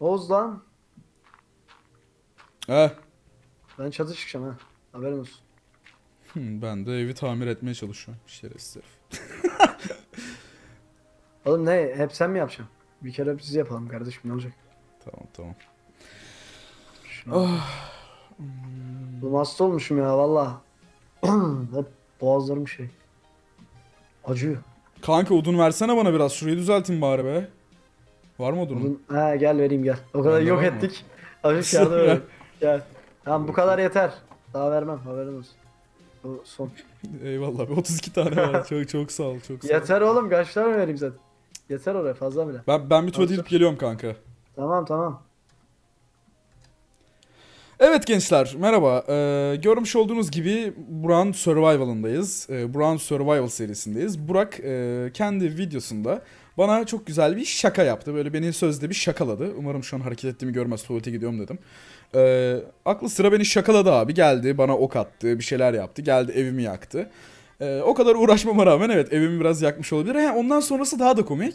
Oğuz lan. He. Ben çatı çıkacağım ha. Haberin olsun. Ben de evi tamir etmeye çalışıyorum. Şerefsiz herif. Oğlum ne? Hep sen mi yapacaksın? Bir kere biz yapalım kardeşim, ne olacak? Tamam tamam. Şuna bak. Oğlum hasta olmuşum ya valla. Hep boğazlarım şey. Acıyor. Kanka odun versene bana biraz. Şurayı düzeltin bari be. Var mı odunun? Oğlum, he gel vereyim gel. O kadar Bende yok var mı? ettik. Hafif yardım edelim. Gel. Tamam bu kadar yeter. Daha vermem, haberin olsun. Bu son. Eyvallah. 32 tane var. Çok çok sağ ol. Çok sağ ol. Yeter oğlum, kaç tane vereyim zaten. Yeter oraya, fazla bile. Ben bir tuvalete gidip geliyorum kanka. Tamam tamam. Evet gençler merhaba. Görmüş olduğunuz gibi Burak'ın Survival'ındayız. Burak'ın Survival serisindeyiz. Burak kendi videosunda bana çok güzel bir şaka yaptı. Böyle beni sözde bir şakaladı. Umarım şu an hareket ettiğimi görmez, tuvalete gidiyorum dedim. Aklı sıra beni şakaladı abi. Geldi bana ok attı, bir şeyler yaptı. Geldi evimi yaktı. O kadar uğraşmama rağmen evet evimi biraz yakmış olabilir. Ondan sonrası daha da komik.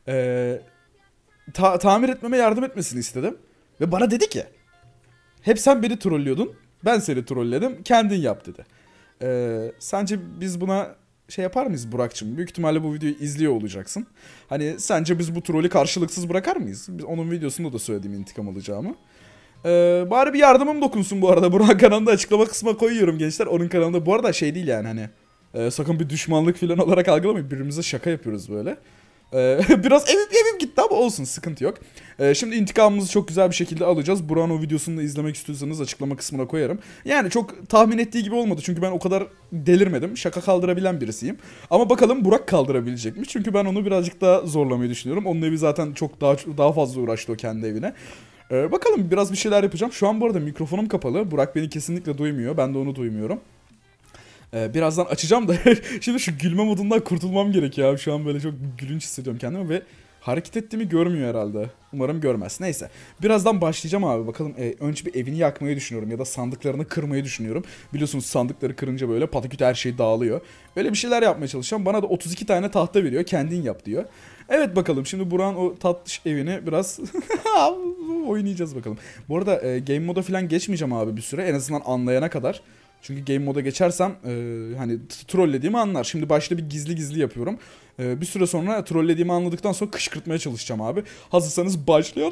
Tamir etmeme yardım etmesini istedim. Ve bana dedi ki... Hep sen beni trollüyordun. Ben seni trolledim. Kendin yap dedi. Sence biz buna şey yapar mıyız Burak'cığım? Büyük ihtimalle bu videoyu izliyor olacaksın. Hani sence biz bu trolü karşılıksız bırakar mıyız? Biz onun videosunda da söylediğim intikam alacağımı. Bari bir yardımım dokunsun bu arada. Burak kanalında açıklama kısmına koyuyorum gençler. Onun kanalında bu arada şey değil yani hani. Sakın bir düşmanlık falan olarak algılamayın. Birbirimize şaka yapıyoruz böyle. Biraz evim gitti ama olsun, sıkıntı yok. Şimdi intikamımızı çok güzel bir şekilde alacağız. Burak'ın o videosunu da izlemek istiyorsanız açıklama kısmına koyarım. Yani çok tahmin ettiği gibi olmadı çünkü ben o kadar delirmedim. Şaka kaldırabilen birisiyim. Ama bakalım Burak kaldırabilecek mi? Çünkü ben onu birazcık daha zorlamayı düşünüyorum. Onun evi zaten çok daha fazla uğraştı o kendi evine. Bakalım biraz bir şeyler yapacağım. Şu an bu arada mikrofonum kapalı. Burak beni kesinlikle duymuyor. Ben de onu duymuyorum. Birazdan açacağım da şimdi şu gülme modundan kurtulmam gerekiyor abi. Şu an böyle çok gülünç hissediyorum kendimi ve hareket ettiğimi görmüyor herhalde. Umarım görmez. Neyse. Birazdan başlayacağım abi. Bakalım önce bir evini yakmayı düşünüyorum ya da sandıklarını kırmayı düşünüyorum. Biliyorsunuz sandıkları kırınca böyle pataküt her şey dağılıyor. Böyle bir şeyler yapmaya çalışacağım. Bana da 32 tane tahta veriyor. Kendin yap diyor. Evet bakalım şimdi Burak'ın o tatlış evini biraz oynayacağız bakalım. Bu arada game moda falan geçmeyeceğim abi bir süre. En azından anlayana kadar. Çünkü game moda geçersem hani trollediğimi anlar. Şimdi başta bir gizli gizli yapıyorum. Bir süre sonra trollediğimi anladıktan sonra kışkırtmaya çalışacağım abi. Hazırsanız başlayalım.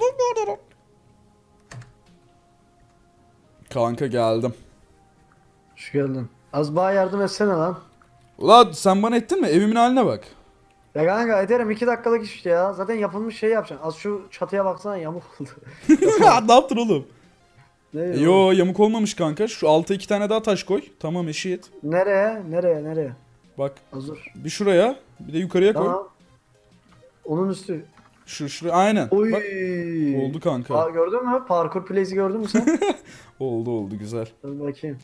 Kanka geldim. Hoş geldin. Az bana yardım etsene lan. Ulan sen bana ettin mi? Evimin haline bak. Ya kanka ederim, 2 dakikalık iş işte ya. Zaten yapılmış şey yapacaksın. Az şu çatıya baksana, yamuk oldu. Ne yaptın oğlum? Ne Yo yamuk olmamış kanka. Şu alta 2 tane daha taş koy. Tamam eşit. Nereye? Nereye? Nereye? Bak Hazır. bir şuraya bir de yukarıya koy. Tamam. Onun üstü. Şuraya aynen. Oy. Bak oldu kanka. Gördün mü? Parkur place'i gördün mü sen? Oldu güzel. Dur bakayım.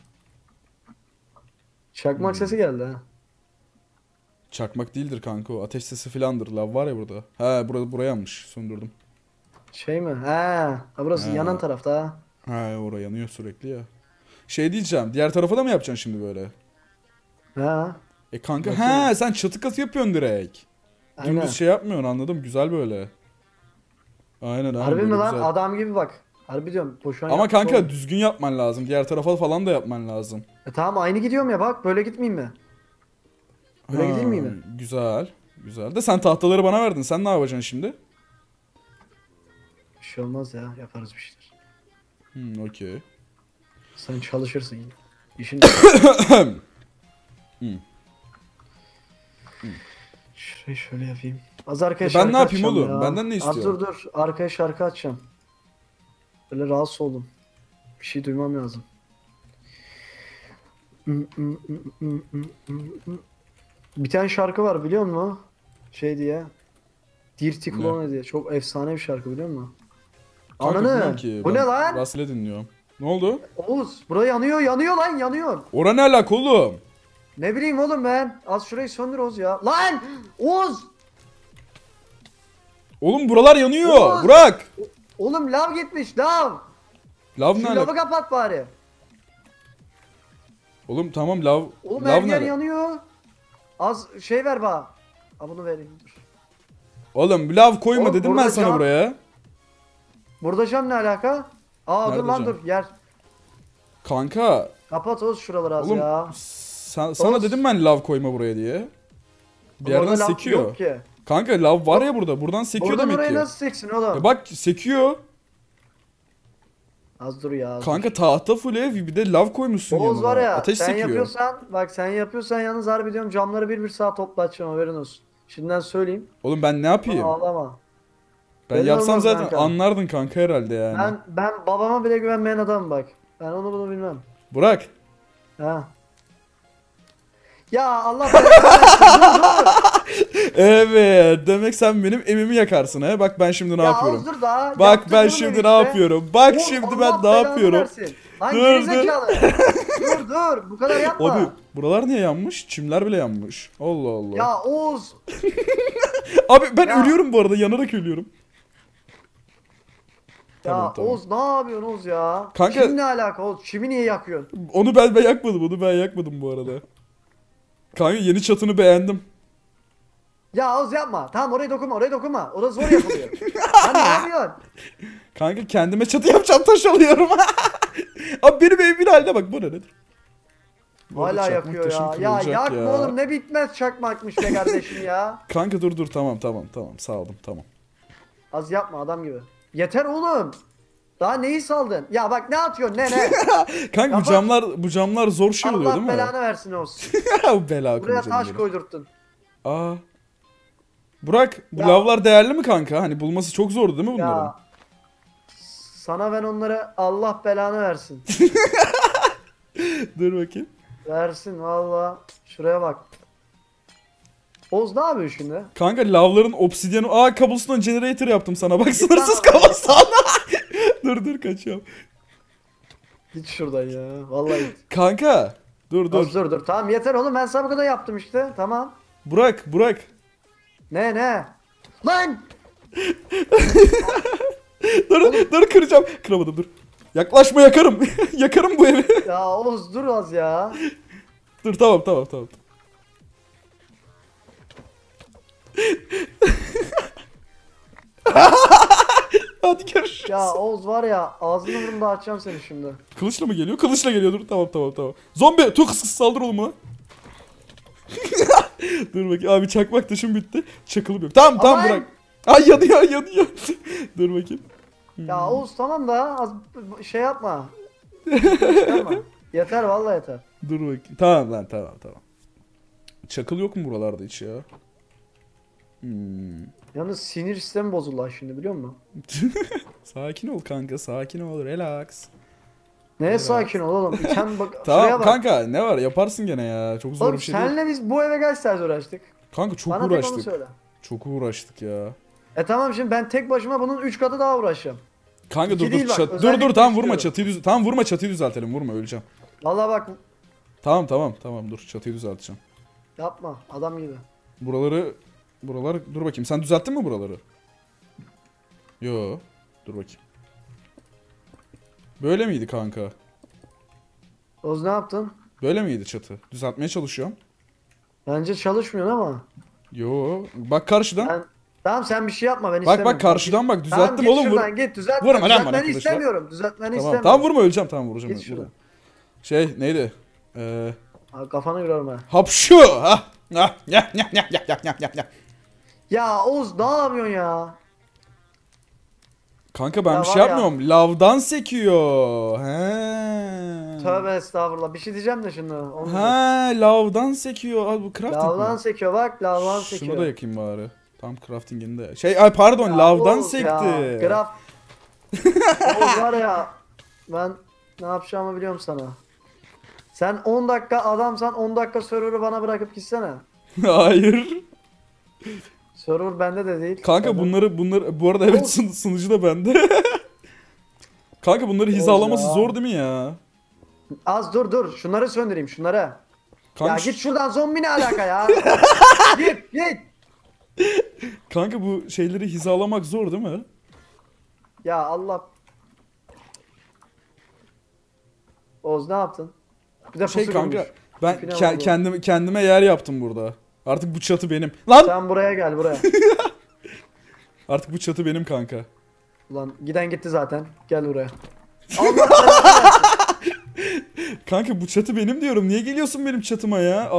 Çakmak sesi geldi ha. Çakmak değildir kanka o. Ateş sesi filandır. Lav var ya burada. He buraya yanmış. Söndürdüm. Şey mi? Ha burası Ha. yanan tarafta ha. He oraya yanıyor sürekli ya. Şey diyeceğim. Diğer tarafa da mı yapacaksın şimdi böyle? Ha. Kanka Bakıyorum. he sen çatı katı yapıyorsun direkt. Aynen. Dümdüz şey yapmıyorsun, anladım. Güzel böyle. Aynen Harbi böyle mi lan? güzel. Adam gibi bak. Harbi diyorum. Boşuna Ama yapmış kanka oğlum. düzgün yapman lazım. Diğer tarafa falan da yapman lazım. Tamam aynı gidiyorum ya bak. Böyle gitmeyeyim mi? Böyle gideyim mi yine? Güzel. Güzel. De sen tahtaları bana verdin. Sen ne yapacaksın şimdi? Bir şey olmaz ya. Yaparız bir şeyler. Okey. Sen çalışırsın yine. İşin Şurayı şöyle yapayım. Az arkaya Ben şarkı ne yapayım açacağım oğlum? ya. Benden ne istiyorsun? Dur. Arkaya şarkı açacağım. Böyle rahatsız oldum. Bir şey duymam lazım. Bir tane şarkı var biliyor musun? Şey diye. Dirty Clone diye. Çok efsane bir şarkı biliyor musun? Kanka bilmiyorum Ananı. ki. Bu Ben ne lan? rastgele dinliyorum. Ne oldu? Oğuz. Burası yanıyor. Yanıyor lan yanıyor. Ora ne alaka oğlum? Ne bileyim oğlum ben. Az şurayı söndür Oğuz ya. Lan! Oğuz! Oğlum buralar yanıyor. Oğuz! Burak. Oğlum lav gitmiş lav. Lav ne Şu lavı alaka? kapat bari. Oğlum tamam lav. Oğlum her Lav yer ne? yanıyor. Az şey ver bana. Ha bunu vereyim dur. Oğlum bir lav koyma Oğlum, dedim ben burada sana cam- buraya. Burada cam ne alaka? Aa dur Nerede lan cam? dur yer. Kanka Kapat Oğuz şuraları az oğlum ya. sana Oğuz. dedim ben lav koyma buraya diye. Bir yerden Orada laf sekiyor. yok ki. Kanka lav var ya burada. Buradan sekiyor Oradan demek oraya ki. nasıl seksin oğlum? Bak sekiyor. Az dur ya. Az dur. Kanka tahta full ev bir de lav koymuşsun Oğuz yanına. var ya Ateş sen sekiyor. yapıyorsan bak sen yapıyorsan yalnız harbi diyorum camları bir saat toplatacağım haberin olsun. Şimdiden söyleyeyim. Oğlum ben ne yapayım? Ağlama. Ben belli yapsam olmaz zaten kanka. anlardın kanka herhalde yani. Ben babama bile güvenmeyen adamım bak. Ben onu bunu bilmem. Burak. Ha. Ya Allah belanı versin, dur. Evet. Demek sen benim evimi yakarsın he. Bak ben şimdi ne Ya yapıyorum. Oğuz dur daha. Bak Yaptın ben bunu şimdi işte. ne yapıyorum. Bak Oğlum, şimdi Allah ben ne belanı yapıyorum. versin. Lan Dur, gerizekalı. dur bu kadar yapma. Abi buralar niye yanmış? Çimler bile yanmış. Allah Allah. Ya Oğuz. Abi ben Ya. ölüyorum bu arada. Yanarak ölüyorum. Ya Tamam, tamam. Oğuz ne yapıyorsun Oğuz ya? Kanka- Çim ne alaka Oğuz? Çimi niye yakıyorsun? Onu ben yakmadım. Onu ben yakmadım bu arada. Kanka yeni çatını beğendim. Ya Oğuz yapma. Tamam oraya dokunma. Orası zor yapılıyor. Lan ne yapıyorsun? Kanka kendime çatı yapacağım taş alıyorum. Abi benim evimin haline bak bu ne nedir? Bu arada Hala çakmak yakıyor taşım ya. Ya kırılacak yakma ya. oğlum ne bitmez çakmakmış be kardeşim ya. Kanka dur tamam sağ olun tamam. Az yapma adam gibi. Yeter oğlum. Daha neyi saldın? Ya bak ne atıyorsun ne? Kanka Kapat. bu camlar zor şey oluyor Allah değil mi? belanı versin olsun. Bu bela Buraya akıllı taş canım koydurttun. benim. Aa. Burak bu Ya. lavlar değerli mi kanka? Hani bulması çok zordu değil mi bunların? Ya. Sana ben onları Allah belanı versin. Dur bakayım. Versin valla. Şuraya bak. Oğuz ne yapıyor şimdi? Kanka lavların obsidyanu... Aa cobblestone generator yaptım sana. Bak lan sınırsız oraya. cobblestone. dur kaçıyorum. Git şuradan ya. Vallahi git. Kanka. Dur. Dur. Tamam yeter oğlum ben sana bu kadar yaptım işte. Tamam. Burak. Ne? Lan! Dur kıracağım. Kıramadım dur. Yaklaşma yakarım. Yakarım bu evi. Ya Oğuz dur az ya. Dur tamam. Hadi görüşürüz. Ya Oğuz var ya ağzını burnunu açacağım seni şimdi. Kılıçla mı geliyor? Kılıçla geliyor. Dur tamam. Zombi. Kıs saldır oğlum buna. Dur bakayım. Abi çakmak taşım bitti. Çakılım yok. Tamam Aman! bırak. Ay yanıyor. Dur bakayım. Ya Oğuz tamam da az şey yapma. Şey yapma. Yeter vallahi yeter. Dur bakayım. Tamam lan tamam. Çakıl yok mu buralarda hiç ya? Yalnız sinir sistemi bozuldu ha şimdi biliyor musun? Sakin ol kanka. Sakin ol. Relax. Neye sakin ol oğlum? Sen bak şuraya Tamam bak. kanka ne var yaparsın gene ya. Çok zor Oğlum bir şey değil. senle biz bu eve kaç saat uğraştık? Kanka çok Bana tek onu uğraştık. söyle. Çok uğraştık ya. Tamam şimdi ben tek başıma bunun 3 katı daha uğraşacağım. Kanka İki dur değil bak, dur özellikle tamam üç vurma diyorum. çatıyı tamam vurma çatıyı düzeltelim vurma öleceğim. Vallahi bak Tamam dur çatıyı düzelteceğim. yapma adam gibi. Buralar dur bakayım sen düzelttin mi buraları? Yo dur bakayım. Böyle miydi kanka? Oğuz ne yaptın? Böyle miydi çatı? Düzeltmeye çalışıyorum. Bence çalışmıyorsun ama. Yo bak karşıdan. Tamam sen bir şey yapma ben Bak istemiyorum. karşıdan bak Tamam, düzelttim git oğlum vur. şuradan, git düzeltme. Vurma lan bana Düzeltmeni kılıçla. istemiyorum. Düzeltmeni istemiyorum. Tamam vurma öleceğim tamam vuracağım. Git şuradan. Şey neydi? Abi kafanı kırarım ha. Hapşu. Ha. Ya. Ya Oğuz ne yapıyorsun ya? Kanka ben Ya bir şey var ya. yapmıyorum. Lavdan sekiyor. He. Tövbe estağfurullah. Bir şey diyeceğim de şimdi. Onu Ha, lavdan sekiyor. Abi bu crafting lavdan mi? sekiyor bak lavdan sekiyor. Şunu da yakayım bari. Tam crafting'ini de. Ay pardon Ya lavdan Oğuz sekti. ya, Graf. Oğuz var ya. Ben ne yapacağımı biliyorum sana. Sen 10 dakika adamsan 10 dakika server'ı bana bırakıp gitsene. Hayır. Server bende de değil. Kanka Bende. bunları bu arada evet Oğuz. sunucu da bende. Kanka bunları hizalaması ya. zor değil mi ya? Az dur. Şunları söndüreyim şunları. Kanka, Ya git şuradan zombi ne alaka ya? Git. kanka bu şeyleri hizalamak zor değil mi? Ya Allah. Oğuz ne yaptın? Bir de Şey pusu kanka kurmuş. ben İpine vurdu. kendime yer yaptım burada. Artık bu çatı benim. Lan! Sen buraya gel buraya. Artık bu çatı benim kanka. Ulan giden gitti zaten. Gel buraya. Allah belanı versin. Kanka bu çatı benim diyorum. Niye geliyorsun benim çatıma ya?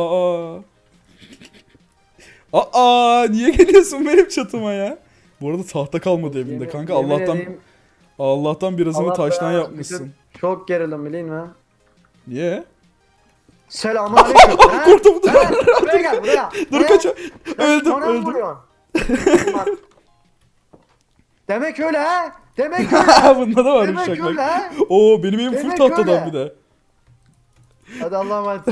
Niye geliyorsun benim çatıma ya? Bu arada tahta kalmadı evinde kanka. Yemin Allah'tan edeyim, birazını Allah taştan belanı yapmışsın. versin. Çok gerildim bileyim mi? Niye? Selamünaleyküm. Ha? Kurtuldum. Ha? Buraya gel buraya. Dur Ha? kaç. Sen Öldüm bana mı öldüm. vuruyorsun? Bak. Demek öyle ha? Demek öyle. Bunda da varmış Demek bak. öyle ha? Oo benim evim full Demek tahtadan öyle. bir de. Hadi Allah'a emanet.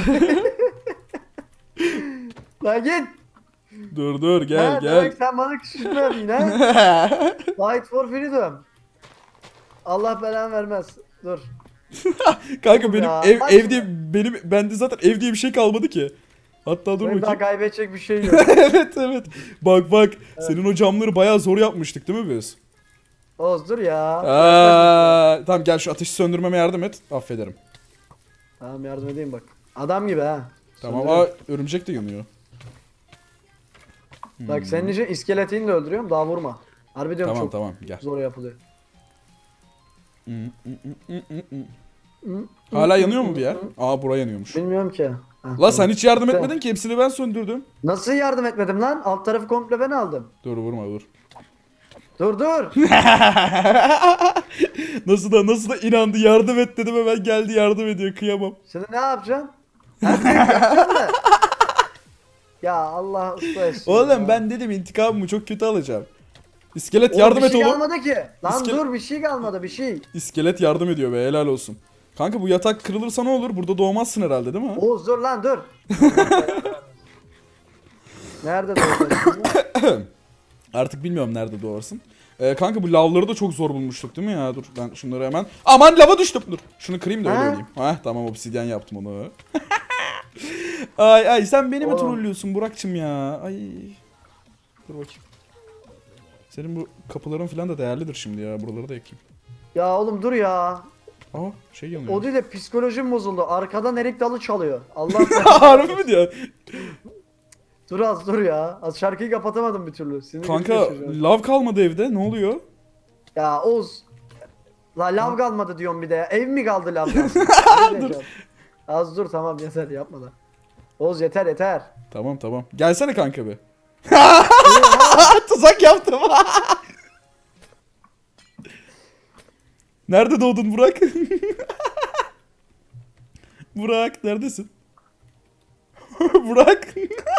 Lan git. Dur gel Ha, gel. demek sen bana kışkırtma yapıyorsun ha? Fight for freedom. Allah belanı vermez. Dur. Kanka benim Ya, ev bak ev diye bende zaten ev diye bir şey kalmadı ki. Hatta dur Benim daha bakayım. kaybedecek bir şey yok. Evet. Bak. Senin o camları bayağı zor yapmıştık değil mi biz? Oğuz dur ya. Tamam gel şu ateşi söndürmeme yardım et. Affederim. Tamam yardım edeyim bak. Adam gibi ha. Tamam. Söndürüyorum. Örümcek de yanıyor. Bak senin için iskeletini de öldürüyorum daha vurma. Harbi diyorum çok Tamam gel. zor yapılıyor. Hala yanıyor mu bir yer? Buraya yanıyormuş. Bilmiyorum ki. Ha, La tamam. sen hiç yardım Tamam. etmedin ki, hepsini ben söndürdüm. Nasıl yardım etmedim lan? Alt tarafı komple ben aldım. Dur vurma dur. Dur. Nasıl da inandı, yardım et dedim, hemen geldi yardım ediyor, kıyamam. Şimdi ne yapacaksın? Her şeyi yapacaksın da. Ya Allah usta etsin Oğlum ya. ben dedim intikamımı çok kötü alacağım. İskelet Oğlum, yardım bir et şey oğlum. kalmadı ki. Lan İskelet- dur bir şey kalmadı bir şey. İskelet yardım ediyor be, helal olsun. Kanka bu yatak kırılırsa ne olur? Burada doğmazsın herhalde değil mi? Oğuz dur lan dur. Nerede doğacaksın? Artık bilmiyorum nerede doğarsın. Kanka bu lavları da çok zor bulmuştuk değil mi ya? Dur ben şunları hemen... Aman lava düştüm, dur. Şunu kırayım da öyle Ha? oynayayım. Tamam, obsidyen yaptım onu. Ay sen beni mi Oğlum. trollüyorsun Burak'cığım ya? Ay. Dur bakayım. Senin bu kapıların falan da değerlidir şimdi ya. Buraları da yakayım. Ya oğlum dur ya. Şey yanıyor. O değil de psikolojim bozuldu. Arkadan erik dalı çalıyor. Allah Harbi mi diyor? Dur az dur ya. Az şarkıyı kapatamadım bir türlü. Sinir Kanka geçiyor. lav kalmadı evde, ne oluyor? Ya Oğuz. La lav kalmadı diyorum bir de ya. Ev mi kaldı lavdan? Dur. Az dur tamam yeter yapma da. Oğuz yeter. Tamam. Gelsene kanka be. Tuzak yaptım. Nerede doğdun Burak? Burak neredesin? Burak.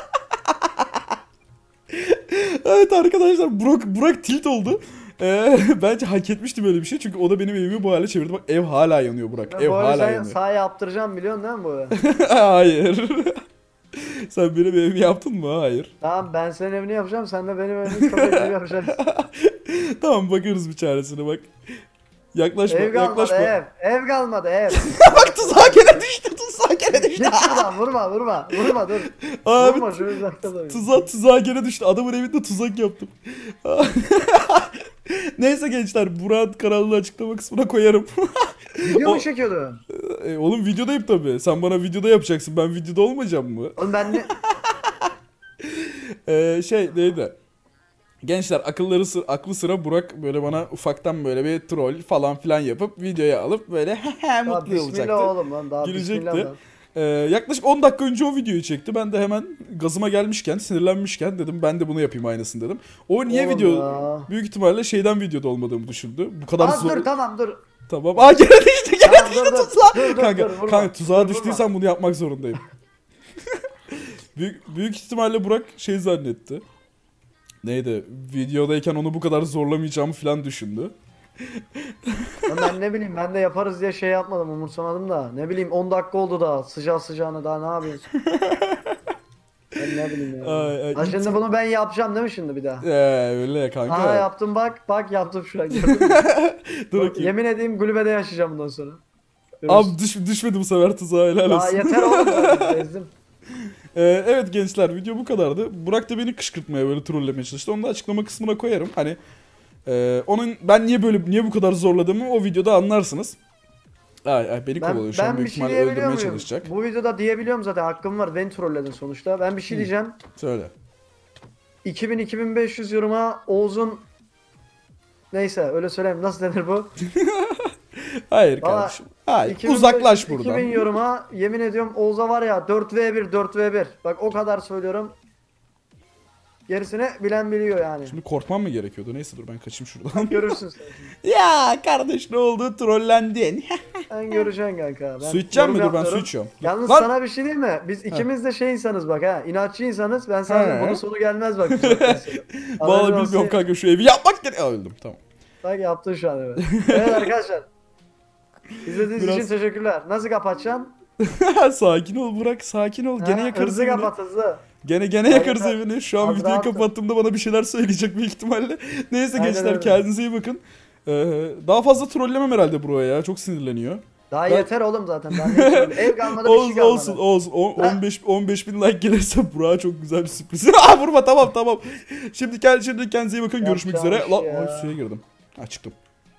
Evet arkadaşlar, Burak tilt oldu. Bence hak etmişti böyle bir şey, çünkü o da benim evimi bu hale çevirdi. Bak ev hala yanıyor Burak. Ben Ev bu arada hala sen yanıyor. sağ yaptıracağım biliyorsun değil mi bu? Hayır. Sen benim evimi yaptın mı? Hayır. Tamam ben senin evini yapacağım sen de benim evimi köpekleri yapacaksın. Tamam bakarız bir çaresine bak. Yaklaşma, Ev kalmadı yaklaşma. ev. Ev kalmadı ev. Bak tuzağa gene düştü, Git şuradan vurma dur. Abi Vurma şunu uzakta dur. tuzağa gene düştü. Adamın evinde tuzak yaptım. Neyse gençler, Burak'ın kanalını açıklama kısmına koyarım. Video O- mu çekiyordun? Oğlum videodayım tabii. Sen bana videoda yapacaksın. Ben videoda olmayacağım mı? Oğlum ben ne... Neydi? Gençler aklı sıra Burak böyle bana ufaktan böyle bir troll falan filan yapıp videoya alıp böyle Daha mutlu olacaktı. bismillah oğlum lan daha Gülecekti. bismillah lan. Yaklaşık 10 dakika önce o videoyu çekti. Ben de hemen gazıma gelmişken, sinirlenmişken dedim ben de bunu yapayım aynısını dedim. O niye Oğlum video ya. büyük ihtimalle şeyden videoda olmadığımı düşündü. Bu kadar Az zor. dur tamam dur. Tamam. Gene düştü. Tamam, dur, dur. tuzağa. Dur, dur, Kanka, dur, vurma. kanka tuzağa Dur, düştüysen bunu yapmak zorundayım. büyük ihtimalle Burak şey zannetti. Neydi? Videodayken onu bu kadar zorlamayacağımı falan düşündü. Lan ben ne bileyim ben de yaparız diye şey yapmadım umursamadım da. Ne bileyim 10 dakika oldu da sıcağına daha ne yapıyorsun? Ben ne bileyim ya. Ha şimdi bunu ben yapacağım değil mi şimdi bir daha? Öyle ya kanka. Aha yaptım bak yaptım şu an gördün mü? Dur Bak, bakayım. yemin edeyim kulübede yaşayacağım bundan sonra. Abi düşmedi bu sefer tuzağa, helal Daha olsun. yeter oğlum ben bezdim. Evet gençler, video bu kadardı. Burak da beni kışkırtmaya, böyle trollemeye çalıştı. Onu da açıklama kısmına koyarım. Hani onun ben niye bu kadar zorladığımı o videoda anlarsınız. Beni kovalıyor şu an, Ben büyük bir şey ihtimalle diyebiliyor öldürmeye muyum? çalışacak. Bu videoda diyebiliyorum zaten hakkım var. Beni trolledin sonuçta. Ben bir şey diyeceğim. Söyle. 2000-2500 yoruma Oğuz'un neyse öyle söyleyeyim. Nasıl denir bu? Hayır Valla kardeşim. Hayır. 2000 Uzaklaş buradan. 2000 yoruma yemin ediyorum Oğuz'a var ya 4v1 4v1. Bak o kadar söylüyorum. Gerisini bilen biliyor yani. Şimdi korkmam mı gerekiyordu? Neyse dur ben kaçayım şuradan. Görürsün sen. Ya kardeş ne oldu? Trollendin. Sen göreceksin kanka. Ben Su içeceğim yorum mi? Dur ben su yapmıyorum. içiyorum. Yalnız Lan! sana bir şey diyeyim mi? Biz ikimiz de şey insanız bak ha. İnatçı insanız. Ben sana He. bunun sonu gelmez bak. bu saatten sonra. Vallahi Haberin bilmiyorum olsun. kanka şu evi yapmak gerek. Öldüm tamam. Bak yaptın şu an evet. Evet arkadaşlar. İzlediğiniz Biraz- için teşekkürler. Nasıl kapatacaksın? Sakin ol Burak sakin ol. Gene Ha, yakarız hızlı evini. kapat hızlı. Gene yakarız Yeter. evini. Şu an Az videoyu rahatım. kapattığımda bana bir şeyler söyleyecek büyük ihtimalle. Neyse Aynen gençler öyle. kendinize iyi bakın. Daha fazla trollemem herhalde buraya ya. Çok sinirleniyor. Daha Ben- yeter oğlum zaten. Daha ne söyleyeyim? Ev kalmadı bir şey Olsun kalmadı. olsun. 15 bin like gelirse Burak'a çok güzel bir sürpriz. Aa vurma tamam. Şimdi kendinize iyi bakın. Görüşmek üzere. Yapacağım Lan şey ya. ay, suya girdim. Ha çıktım.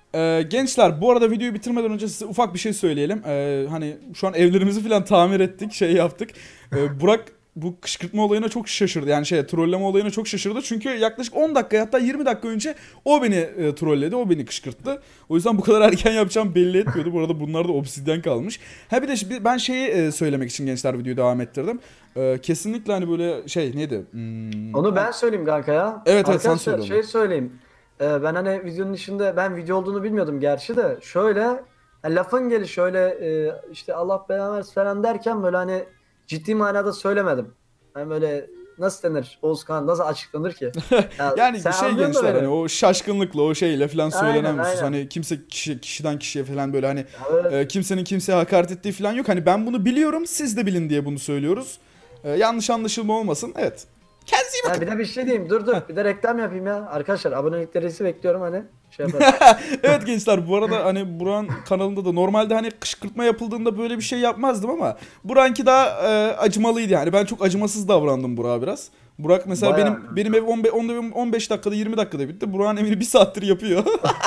Gençler bu arada videoyu bitirmeden önce size ufak bir şey söyleyelim. Hani şu an evlerimizi falan tamir ettik, şey yaptık. Burak bu kışkırtma olayına çok şaşırdı. Yani trolleme olayına çok şaşırdı. Çünkü yaklaşık 10 dakika hatta 20 dakika önce o beni trolledi, o beni kışkırttı. O yüzden bu kadar erken yapacağım belli etmiyordu. Bu arada bunlar da obsidyen kalmış. Ha bir de ben şeyi söylemek için gençler videoyu devam ettirdim. Kesinlikle hani böyle neydi? Onu ben söyleyeyim kanka ya. Evet, sen Arkadaşlar, söyle onu. şey söyleyeyim. Ben hani videonun içinde ben video olduğunu bilmiyordum gerçi de şöyle lafın gelişi şöyle işte Allah belanı versin falan derken böyle hani ciddi manada söylemedim. Ben böyle nasıl denir Oğuzkan nasıl açıklanır ki? Ya, Yani sen anlıyorsun da gençler beni. hani o şaşkınlıkla o şeyle falan söylenen Aynen, husus. aynen. Hani kimse kişiden kişiye falan böyle hani Evet. kimsenin kimseye hakaret ettiği falan yok. Hani ben bunu biliyorum siz de bilin diye bunu söylüyoruz. Yanlış anlaşılma olmasın. Evet. Kendinize iyi bakın. Ha, bir de bir şey diyeyim dur bir de reklam yapayım ya. Arkadaşlar aboneliklerinizi bekliyorum hani. Şey yaparız. Evet gençler bu arada hani Burak'ın kanalında da normalde hani kışkırtma yapıldığında böyle bir şey yapmazdım ama Burak'ınki daha acımalıydı yani. Ben çok acımasız davrandım Burak'a biraz. Burak mesela Bayağı. benim ev 15 dakikada 20 dakikada bitti. Burak'ın evini 1 saattir yapıyor.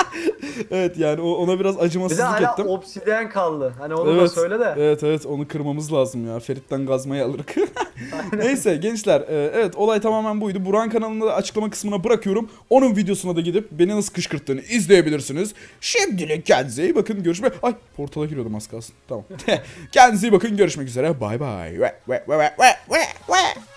Evet yani ona biraz Bir de acımasızlık hala ettim. obsidyen kaldı. Hani onu da söyle de. Evet onu kırmamız lazım ya. Ferit'ten gazmayı alırık. Neyse gençler evet olay tamamen buydu. Burak'ın kanalını da açıklama kısmına bırakıyorum. Onun videosuna da gidip beni nasıl kışkırttığını izleyebilirsiniz. Şimdilik kendinize iyi bakın. Görüşmek. Ay portala giriyordum az kalsın. Tamam. Kendinize iyi bakın. Görüşmek üzere. Bay bay.